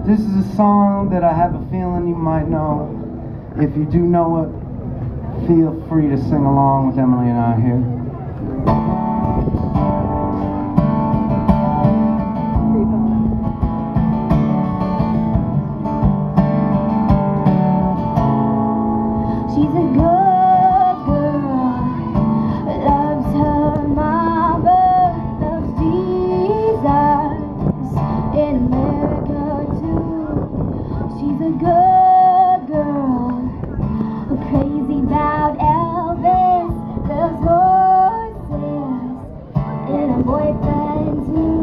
This is a song that I have a feeling you might know. If you do know it, feel free to sing along with Emily and I here. She's a good girl, loves her mama, loves Jesus in America too. She's a good girl, crazy about Elvis, loves horses and a boyfriend too.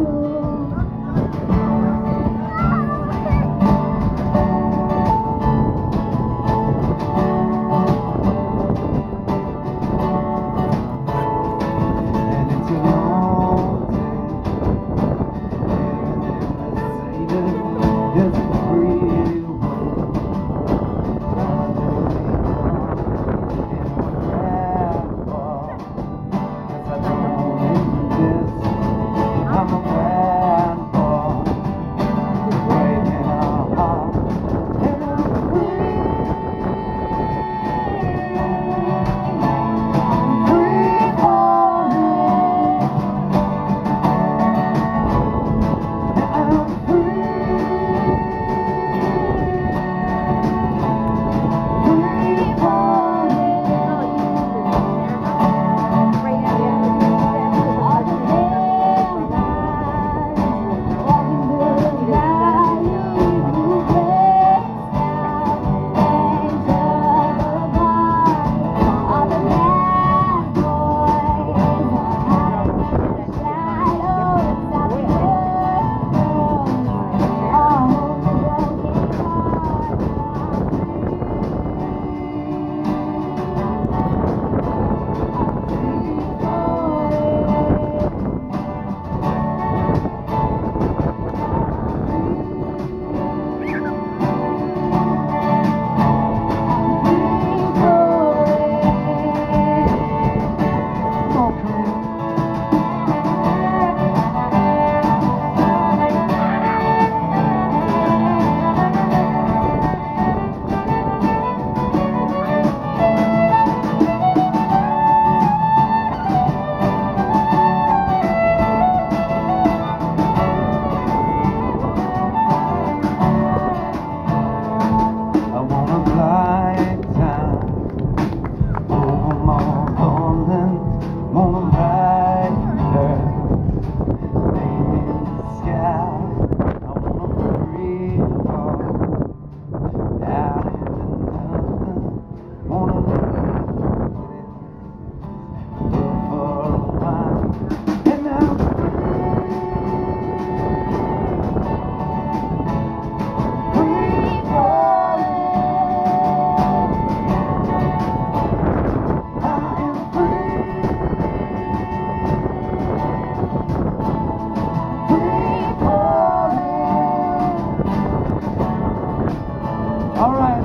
Alright,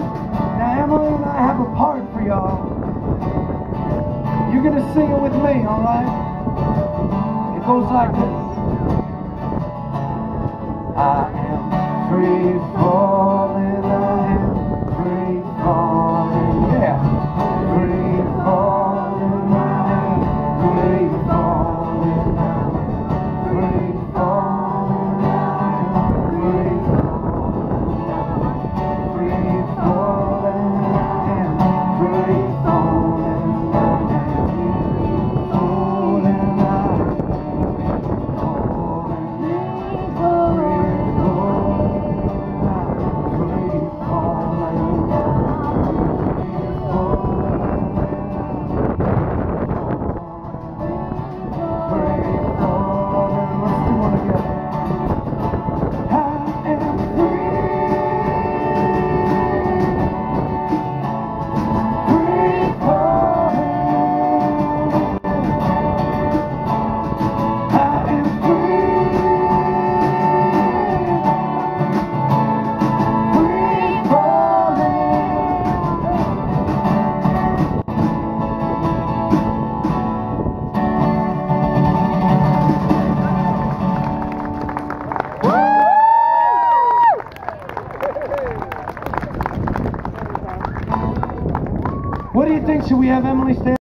now Emily and I have a part for y'all. You're gonna sing it with me, alright? It goes like this. I am free falling, I am free falling, yeah. Free falling, I am free falling, I am free falling, I am free falling. What do you think? Should we have Emily stand?